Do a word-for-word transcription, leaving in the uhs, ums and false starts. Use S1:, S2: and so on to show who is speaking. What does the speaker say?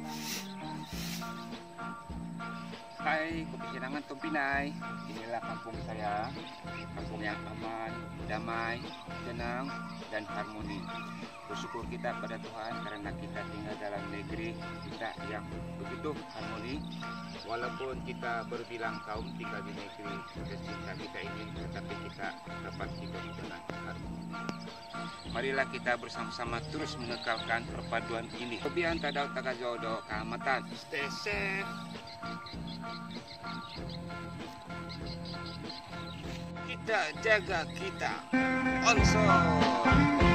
S1: Hai, Kupinjangan Tumpinai. Inilah kampung saya, kampung yang aman, damai, tenang, dan harmoni. Bersyukur kita pada Tuhan karena kita tinggal dalam negeri kita yang begitu harmoni. Walaupun kita berbilang kaum tinggal di negeri tercinta kita ini, tetapi kita dapat hidup dengan harmoni. Marilah kita bersama-sama terus mengekalkan perpaduan ini. Kebian tadau tagajodo keamatan. Stay safe. Kita jaga kita. Onsor.